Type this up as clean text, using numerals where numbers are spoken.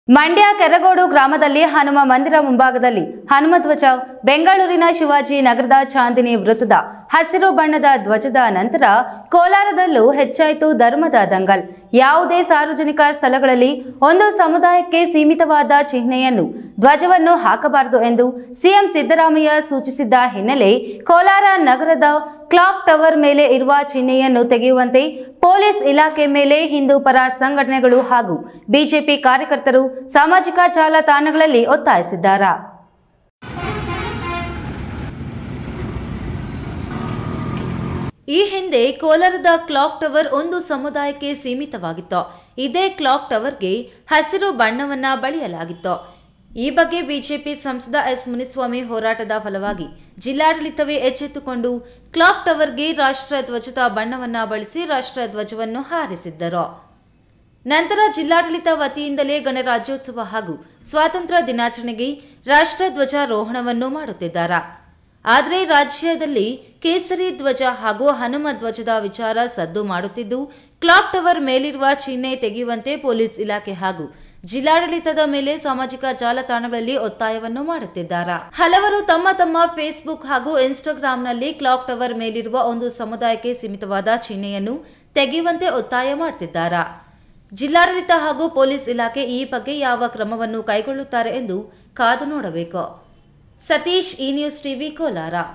ಮಂಡ್ಯ ಕೆರಗೋಡು ಗ್ರಾಮದಲ್ಲಿ ಹನುಮ ಮಂದಿರ ಮುಂಭಾಗದಲ್ಲಿ ಹನುಮ ಧ್ವಜ, ಬೆಂಗಳೂರಿನ ಶಿವಾಜಿ ನಗರದ ಚಾಂದಿನಿ ವೃತ್ತದ ಹಸಿರು ಬಣ್ಣದ ಧ್ವಜದ ನಂತರ ಕೋಲಾರದಲ್ಲೂ ಹೆಚ್ಚಾಯಿತು ಧರ್ಮದ ದಂಗಲ್. ಯಾವುದೇ ಸಾರ್ವಜನಿಕ ಸ್ಥಳಗಳಲ್ಲಿ ಒಂದು ಸಮುದಾಯಕ್ಕೆ ಸೀಮಿತವಾದ ಚಿಹ್ನೆಯನ್ನು ಧ್ವಜವನ್ನು ಹಾಕಬಾರದು ಎಂದು ಸಿಎಂ ಸಿದ್ದರಾಮಯ್ಯ ಸೂಚಿಸಿದ್ದ ಹಿನ್ನೆಲೆ ಕೋಲಾರ ನಗರದ ಕ್ಲಾಕ್ ಟವರ್ ಮೇಲೆ ಇರುವ ಚಿಹ್ನೆಯನ್ನು ತೆಗೆಯುವಂತೆ ಪೊಲೀಸ್ ಇಲಾಖೆ ಮೇಲೆ ಹಿಂದೂ ಪರ ಸಂಘಟನೆಗಳು ಹಾಗೂ ಬಿಜೆಪಿ ಕಾರ್ಯಕರ್ತರು ಸಾಮಾಜಿಕ ಜಾಲತಾಣಗಳಲ್ಲಿ ಒತ್ತಾಯಿಸಿದ್ದಾರೆ. ಈ ಹಿಂದೆ ಕೋಲಾರದ ಕ್ಲಾಕ್ ಟವರ್ ಒಂದು ಸಮುದಾಯಕ್ಕೆ ಸೀಮಿತವಾಗಿತ್ತು. ಇದೇ ಕ್ಲಾಕ್ ಟವರ್ಗೆ ಹಸಿರು ಬಣ್ಣವನ್ನ ಬಳಿಯಲಾಗಿತ್ತು. ಈ ಬಗ್ಗೆ ಬಿಜೆಪಿ ಸಂಸದ ಎಸ್ ಮುನಿಸ್ವಾಮಿ ಹೋರಾಟದ ಫಲವಾಗಿ ಜಿಲ್ಲಾಡಳಿತವೇ ಎಚ್ಚೆತ್ತುಕೊಂಡು ಕ್ಲಾಕ್ ಟವರ್ಗೆ ರಾಷ್ಟ್ರ ಧ್ವಜದ ಬಣ್ಣವನ್ನ ಬಳಸಿ ರಾಷ್ಟ್ರ ಧ್ವಜವನ್ನು ಹಾರಿಸಿದ್ದರು. ನಂತರ ಜಿಲ್ಲಾಡಳಿತ ವತಿಯಿಂದಲೇ ಗಣರಾಜ್ಯೋತ್ಸವ ಹಾಗೂ ಸ್ವಾತಂತ್ರ್ಯ ದಿನಾಚರಣೆಗೆ ರಾಷ್ಟ್ರ ಧ್ವಜಾರೋಹಣವನ್ನು ಮಾಡುತ್ತಿದ್ದಾರೆ. ಆದರೆ ರಾಜ್ಯದಲ್ಲಿ ಕೇಸರಿ ಧ್ವಜ ಹಾಗೂ ಹನುಮ ಧ್ವಜದ ವಿಚಾರ ಸದ್ದು ಮಾಡುತ್ತಿದ್ದು, ಕ್ಲಾಕ್ ಟವರ್ ಮೇಲಿರುವ ಚಿಹ್ನೆ ತೆಗೆಯುವಂತೆ ಪೊಲೀಸ್ ಇಲಾಖೆ ಹಾಗೂ ಜಿಲ್ಲಾಡಳಿತದ ಮೇಲೆ ಸಾಮಾಜಿಕ ಜಾಲತಾಣಗಳಲ್ಲಿ ಒತ್ತಾಯವನ್ನು ಮಾಡುತ್ತಿದ್ದಾರೆ. ಹಲವರು ತಮ್ಮ ತಮ್ಮ ಫೇಸ್ಬುಕ್ ಹಾಗೂ ಇನ್ಸ್ಟಾಗ್ರಾಂನಲ್ಲಿ ಕ್ಲಾಕ್ ಟವರ್ ಮೇಲಿರುವ ಒಂದು ಸಮುದಾಯಕ್ಕೆ ಸೀಮಿತವಾದ ಚಿಹ್ನೆಯನ್ನು ತೆಗೆಯುವಂತೆ ಒತ್ತಾಯ ಮಾಡುತ್ತಿದ್ದಾರೆ. ಜಿಲ್ಲಾಡಳಿತ ಹಾಗೂ ಪೊಲೀಸ್ ಇಲಾಖೆ ಈ ಬಗ್ಗೆ ಯಾವ ಕ್ರಮವನ್ನು ಕೈಗೊಳ್ಳುತ್ತಾರೆ ಎಂದು ಕಾದು ನೋಡಬೇಕು. Satish, E news TV, Kolar.